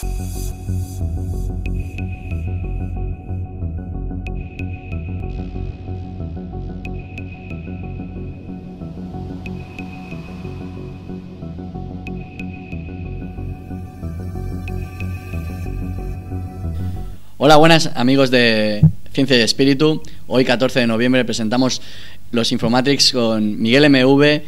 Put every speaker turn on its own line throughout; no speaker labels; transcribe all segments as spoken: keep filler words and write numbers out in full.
Hola, buenas amigos de Ciencia y Espíritu. Hoy, catorce de noviembre, presentamos los Informatics con Miguel M V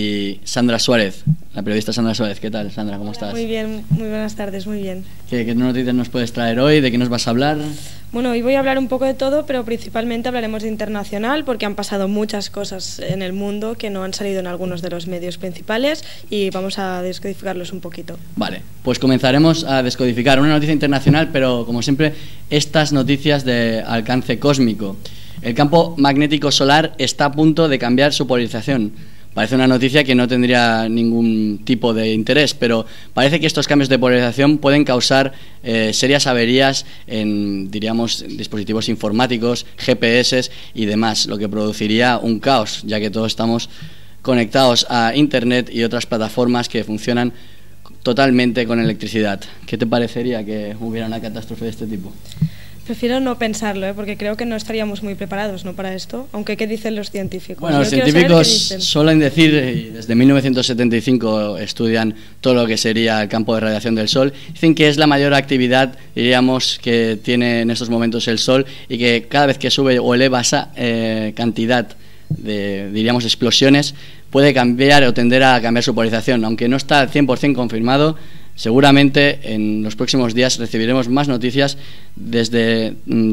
y Sandra Suárez, la periodista Sandra Suárez. ¿Qué tal, Sandra? ¿Cómo estás?
Muy bien, muy buenas tardes, muy bien.
¿Qué, qué noticias nos puedes traer hoy? ¿De qué nos vas a hablar?
Bueno, hoy voy a hablar un poco de todo, pero principalmente hablaremos de internacional, porque han pasado muchas cosas en el mundo que no han salido en algunos de los medios principales y vamos a descodificarlos un poquito.
Vale, pues comenzaremos a descodificar una noticia internacional, pero como siempre, estas noticias de alcance cósmico. El campo magnético solar está a punto de cambiar su polarización. Parece una noticia que no tendría ningún tipo de interés, pero parece que estos cambios de polarización pueden causar eh, serias averías en, diríamos, dispositivos informáticos, G P S y demás, lo que produciría un caos, ya que todos estamos conectados a Internet y otras plataformas que funcionan totalmente con electricidad. ¿Qué te parecería que hubiera una catástrofe de este tipo?
Prefiero no pensarlo, ¿eh? Porque creo que no estaríamos muy preparados, ¿no?, para esto. Aunque, ¿qué dicen los científicos?
Bueno, los científicos suelen decir, y desde mil novecientos setenta y cinco estudian todo lo que sería el campo de radiación del Sol, dicen que es la mayor actividad, diríamos, que tiene en estos momentos el Sol, y que cada vez que sube o eleva esa eh, cantidad de, diríamos, explosiones, puede cambiar o tender a cambiar su polarización. Aunque no está al cien por cien confirmado, seguramente en los próximos días recibiremos más noticias desde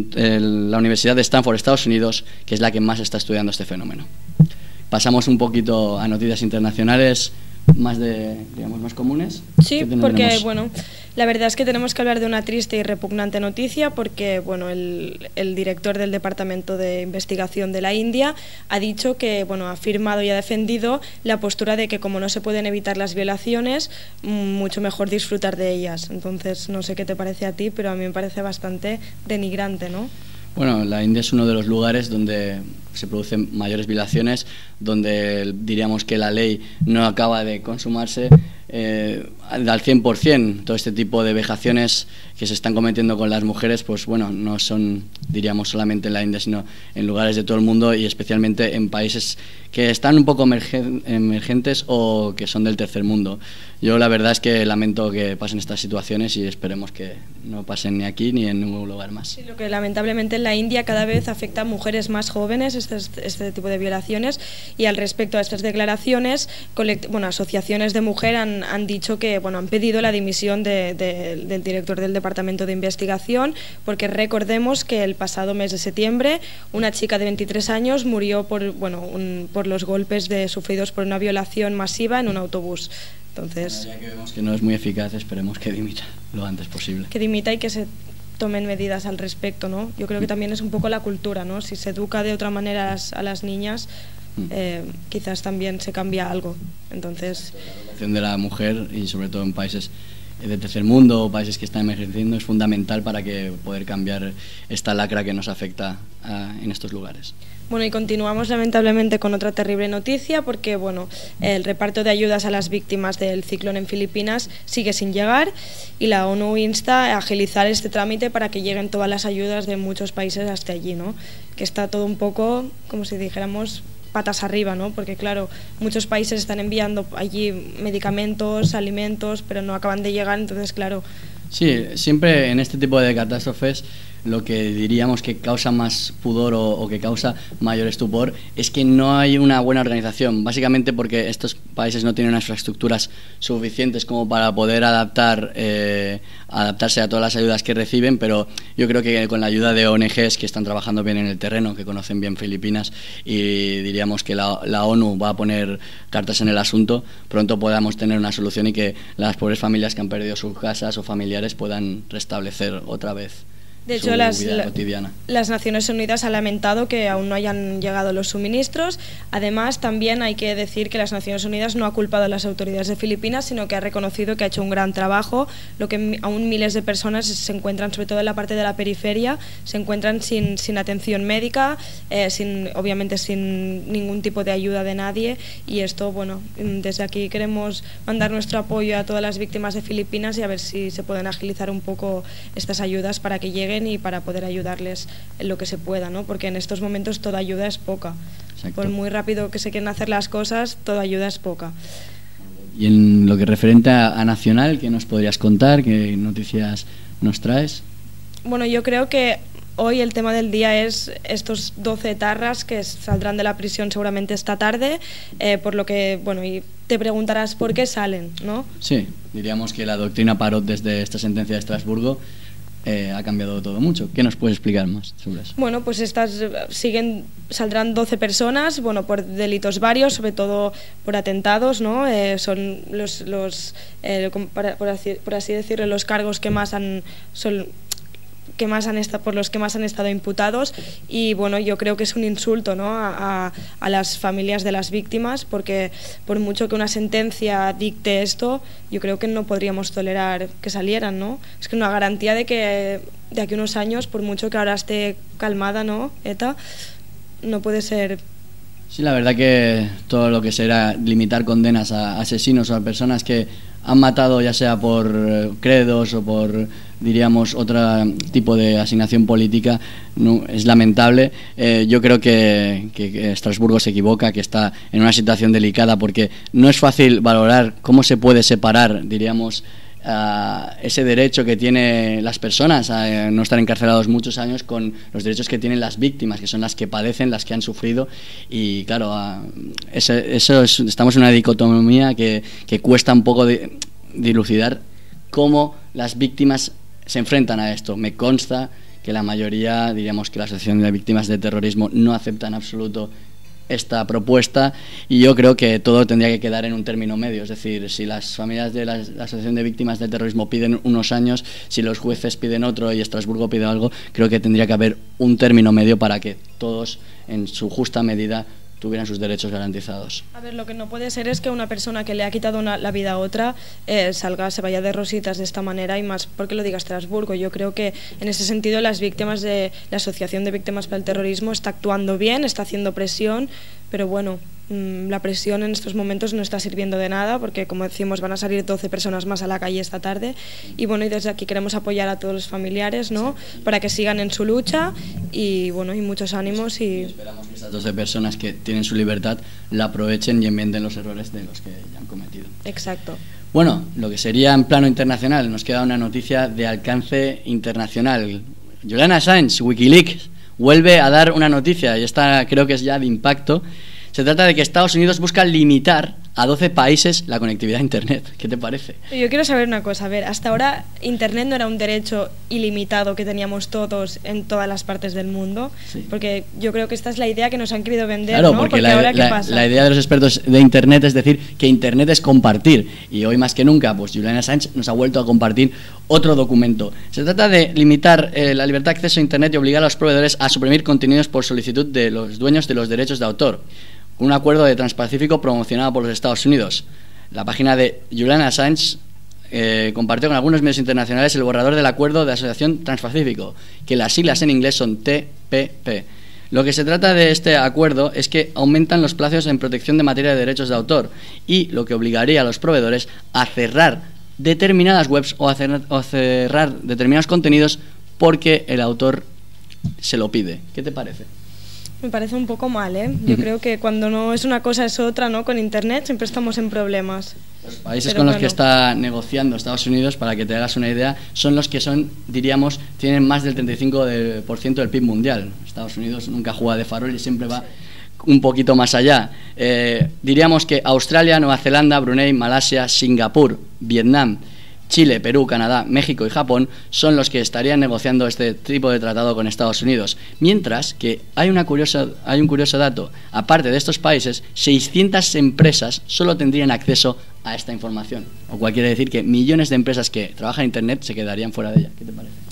mm, la Universidad de Stanford, Estados Unidos, que es la que más está estudiando este fenómeno. Pasamos un poquito a noticias internacionales más de, digamos, más comunes.
Sí, porque, bueno, la verdad es que tenemos que hablar de una triste y repugnante noticia, porque, bueno, el, el director del Departamento de Investigación de la India ha dicho que, bueno, ha afirmado y ha defendido la postura de que, como no se pueden evitar las violaciones, mucho mejor disfrutar de ellas. Entonces, no sé qué te parece a ti, pero a mí me parece bastante denigrante, ¿no?
Bueno, la India es uno de los lugares donde se producen mayores violaciones, donde diríamos que la ley no acaba de consumarse eh, al cien por cien. Todo este tipo de vejaciones que se están cometiendo con las mujeres, pues bueno, no son, diríamos, solamente en la India, sino en lugares de todo el mundo y especialmente en países que están un poco emergen, emergentes o que son del tercer mundo. Yo la verdad es que lamento que pasen estas situaciones y esperemos que no pasen ni aquí ni en ningún lugar más.
Sí, lo que lamentablemente en la India cada vez afecta a mujeres más jóvenes, este, este tipo de violaciones, y al respecto a estas declaraciones, bueno, asociaciones de mujeres han, han dicho que, bueno, han pedido la dimisión de, de, del director del Departamento de Investigación, porque recordemos que el pasado mes de septiembre una chica de veintitrés años murió por, bueno, un, por los golpes de, sufridos por una violación masiva en un autobús. Entonces,
bueno, ya que vemos que no es muy eficaz, esperemos que dimita lo antes posible.
Que dimita y que se tomen medidas al respecto, ¿no? Yo creo que también es un poco la cultura, ¿no? Si se educa de otra manera a las, a las niñas, eh, quizás también se cambia algo. Entonces,
la educación de la mujer, y sobre todo en países de tercer mundo o países que están emergiendo, es fundamental para que poder cambiar esta lacra que nos afecta a, en estos lugares.
Bueno, y continuamos lamentablemente con otra terrible noticia, porque, bueno, el reparto de ayudas a las víctimas del ciclón en Filipinas sigue sin llegar, y la ONU insta a agilizar este trámite para que lleguen todas las ayudas de muchos países hasta allí, ¿no? Que está todo un poco, como si dijéramos, patas arriba, ¿no? Porque, claro, muchos países están enviando allí medicamentos, alimentos, pero no acaban de llegar, entonces, claro.
Sí, siempre en este tipo de catástrofes lo que diríamos que causa más pudor o, o que causa mayor estupor es que no hay una buena organización, básicamente porque estos países no tienen unas infraestructuras suficientes como para poder adaptar eh, adaptarse a todas las ayudas que reciben, pero yo creo que con la ayuda de O N Ges que están trabajando bien en el terreno, que conocen bien Filipinas, y diríamos que la, la ONU va a poner cartas en el asunto, pronto podamos tener una solución y que las pobres familias que han perdido sus casas o familiares puedan restablecer otra vez
De hecho,
su
las,
vida cotidiana.
Las Naciones Unidas han lamentado que aún no hayan llegado los suministros. Además, también hay que decir que las Naciones Unidas no ha culpado a las autoridades de Filipinas, sino que ha reconocido que ha hecho un gran trabajo, lo que aún miles de personas se encuentran, sobre todo en la parte de la periferia, se encuentran sin, sin atención médica, eh, sin, obviamente sin ningún tipo de ayuda de nadie, y esto, bueno, desde aquí queremos mandar nuestro apoyo a todas las víctimas de Filipinas y a ver si se pueden agilizar un poco estas ayudas para que lleguen y para poder ayudarles en lo que se pueda, ¿no? Porque en estos momentos toda ayuda es poca. Exacto. Por muy rápido que se quieran hacer las cosas, toda ayuda es poca.
Y en lo que referente a, a Nacional, ¿qué nos podrías contar? ¿Qué noticias nos traes?
Bueno, yo creo que hoy el tema del día es estos doce etarras que saldrán de la prisión seguramente esta tarde, eh, por lo que, bueno, y te preguntarás por qué salen, ¿no?
Sí, diríamos que la doctrina Parot desde esta sentencia de Estrasburgo Eh, ha cambiado todo mucho. ¿Qué nos puedes explicar más sobre eso?
Bueno, pues estas siguen, saldrán doce personas, bueno, por delitos varios, sobre todo por atentados, ¿no? Eh, son los, los eh, por, por, así, por así decirlo, los cargos que más han son, que más han estado, por los que más han estado imputados, y bueno, yo creo que es un insulto, ¿no? a, a, a las familias de las víctimas, porque por mucho que una sentencia dicte esto, yo creo que no podríamos tolerar que salieran, ¿no? Es que una garantía de que de aquí a unos años, por mucho que ahora esté calmada, ¿no? ETA, no puede ser.
Sí, la verdad que todo lo que será limitar condenas a asesinos o a personas que han matado, ya sea por credos o por, diríamos, otro tipo de asignación política, no, es lamentable. Eh, yo creo que, que, que Estrasburgo se equivoca, que está en una situación delicada, porque no es fácil valorar cómo se puede separar, diríamos, Uh, ese derecho que tienen las personas a uh, no estar encarcelados muchos años con los derechos que tienen las víctimas, que son las que padecen, las que han sufrido, y claro, uh, ese, eso es, estamos en una dicotomía que, que cuesta un poco de, dilucidar cómo las víctimas se enfrentan a esto. Me consta que la mayoría, diríamos que la Asociación de Víctimas de Terrorismo no acepta en absoluto esta propuesta, y yo creo que todo tendría que quedar en un término medio. Es decir, si las familias de la, la Asociación de Víctimas del Terrorismo piden unos años, si los jueces piden otro y Estrasburgo pide algo, creo que tendría que haber un término medio para que todos, en su justa medida, tuvieran sus derechos garantizados.
A ver, lo que no puede ser es que una persona que le ha quitado una, la vida a otra eh, salga, se vaya de rositas de esta manera, y más porque lo diga Estrasburgo. Yo creo que en ese sentido las víctimas de la Asociación de Víctimas para el Terrorismo está actuando bien, está haciendo presión, pero bueno, mmm, la presión en estos momentos no está sirviendo de nada, porque como decimos van a salir doce personas más a la calle esta tarde, y bueno, y desde aquí queremos apoyar a todos los familiares, ¿no? Para que sigan en su lucha, y bueno, y muchos ánimos, y, y
esperamos que estas doce personas que tienen su libertad la aprovechen y enmienden los errores de los que ya han cometido.
Exacto.
Bueno, lo que sería en plano internacional, nos queda una noticia de alcance internacional. Julian Assange, Wikileaks, vuelve a dar una noticia, y esta creo que es ya de impacto. Se trata de que Estados Unidos busca limitar a doce países la conectividad a Internet. ¿Qué te parece?
Yo quiero saber una cosa. A ver, hasta ahora Internet no era un derecho ilimitado que teníamos todos en todas las partes del mundo. Sí. Porque yo creo que esta es la idea que nos han querido vender,
claro,
¿no?
Porque,
porque
la,
ahora, ¿qué
la,
pasa?
La idea de los expertos de Internet es decir que Internet es compartir. Y hoy más que nunca, pues Julian Assange nos ha vuelto a compartir otro documento. Se trata de limitar eh, la libertad de acceso a Internet y obligar a los proveedores a suprimir contenidos por solicitud de los dueños de los derechos de autor. Un acuerdo de Transpacífico promocionado por los Estados Unidos. La página de Julian Assange eh, compartió con algunos medios internacionales el borrador del acuerdo de asociación Transpacífico, que las siglas en inglés son T P P. Lo que se trata de este acuerdo es que aumentan los plazos en protección de materia de derechos de autor, y lo que obligaría a los proveedores a cerrar determinadas webs o a cerrar, o a cerrar determinados contenidos porque el autor se lo pide. ¿Qué te parece?
Me parece un poco mal, ¿eh? Yo creo que cuando no es una cosa es otra, ¿no? Con Internet siempre estamos en problemas.
Los países
Pero
con los
bueno.
que está negociando Estados Unidos, para que te hagas una idea, son los que son, diríamos, tienen más del treinta y cinco por ciento del P I B mundial. Estados Unidos nunca juega de farol y siempre va un poquito más allá. Eh, diríamos que Australia, Nueva Zelanda, Brunei, Malasia, Singapur, Vietnam, Chile, Perú, Canadá, México y Japón son los que estarían negociando este tipo de tratado con Estados Unidos. Mientras que hay, una curiosa, hay un curioso dato. Aparte de estos países, seiscientas empresas solo tendrían acceso a esta información. Lo cual quiere decir que millones de empresas que trabajan en Internet se quedarían fuera de ella. ¿Qué te parece?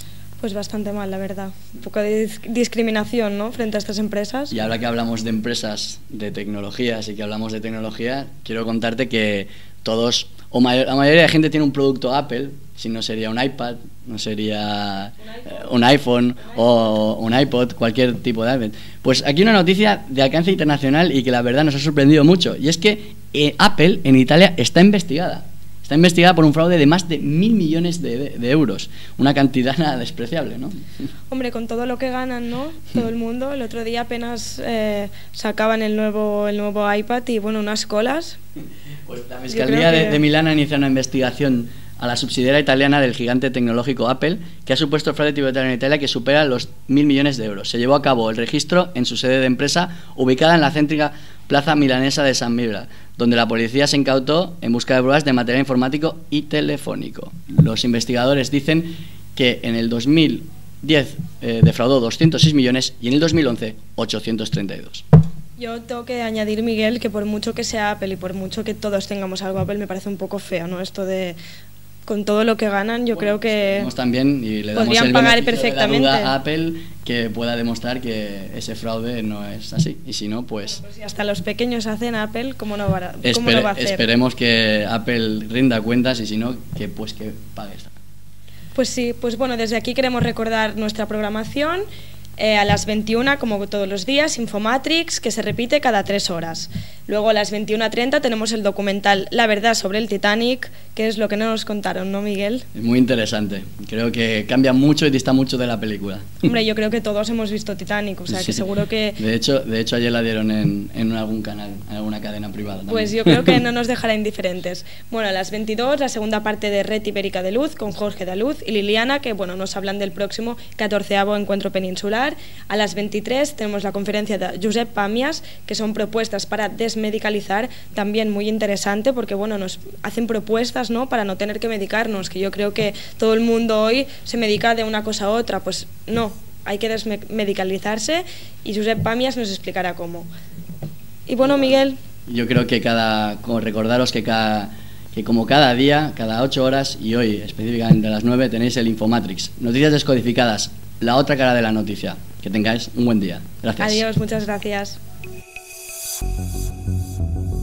Pues bastante mal, la verdad. Un poco de discriminación, ¿no?, frente a estas empresas.
Y ahora que hablamos de empresas de tecnologías y que hablamos de tecnología, quiero contarte que todos, o mayor, la mayoría de gente tiene un producto Apple, si no sería un iPad, no sería un iPhone o un iPod, cualquier tipo de Apple. Pues aquí una noticia de alcance internacional y que la verdad nos ha sorprendido mucho, y es que eh, Apple en Italia está investigada. Está investigada por un fraude de más de mil millones de, de, de euros. Una cantidad nada despreciable, ¿no?
Hombre, con todo lo que ganan, ¿no?, todo el mundo. El otro día apenas eh, sacaban el nuevo, el nuevo iPad y, bueno, unas colas.
Pues la Fiscalía que... de, de Milán ha iniciado una investigación a la subsidiaria italiana del gigante tecnológico Apple, que ha supuesto el fraude tributario en Italia que supera los mil millones de euros. Se llevó a cabo el registro en su sede de empresa, ubicada en la céntrica plaza milanesa de San Mibra, donde la policía se incautó en busca de pruebas de material informático y telefónico. Los investigadores dicen que en el dos mil diez eh, defraudó doscientos seis millones y en el dos mil once ochocientos treinta y dos.
Yo tengo que añadir, Miguel, que por mucho que sea Apple y por mucho que todos tengamos algo Apple, me parece un poco feo, ¿no?, esto de... Con todo lo que ganan, yo bueno, creo que
también y le damos
podrían
el
pagar
beneficio
perfectamente
de la duda a Apple que pueda demostrar que ese fraude no es así, y si no, pues,
pues si hasta los pequeños hacen Apple, ¿cómo no va a,
Esper
cómo no va a hacer?
Esperemos que Apple rinda cuentas y si no, que pues que pague.
Pues sí, pues bueno, desde aquí queremos recordar nuestra programación. Eh, a las veintiuna, como todos los días, Infomatrix, que se repite cada tres horas. Luego a las veintiuna treinta tenemos el documental La verdad sobre el Titanic, que es lo que no nos contaron, ¿no, Miguel?
Es muy interesante. Creo que cambia mucho y dista mucho de la película.
Hombre, yo creo que todos hemos visto Titanic, o sea, sí, que seguro que...
De hecho, de hecho ayer la dieron en, en algún canal, en alguna cadena privada también.
Pues yo creo que no nos dejará indiferentes. Bueno, a las veintidós, la segunda parte de Red Ibérica de Luz, con Jorge Daluz y Liliana, que bueno, nos hablan del próximo catorceavo encuentro peninsular. A las veintitrés tenemos la conferencia de Josep Pàmies, que son propuestas para desmedicalizar, también muy interesante, porque bueno, nos hacen propuestas, ¿no?, para no tener que medicarnos, que yo creo que todo el mundo hoy se medica de una cosa a otra. Pues no, hay que desmedicalizarse y Josep Pàmies nos explicará cómo. Y bueno, Miguel...
Yo creo que cada, recordaros que cada... que como cada día, cada ocho horas, y hoy específicamente a las nueve, tenéis el Infomatrix. Noticias descodificadas, la otra cara de la noticia. Que tengáis un buen día. Gracias.
Adiós, muchas gracias.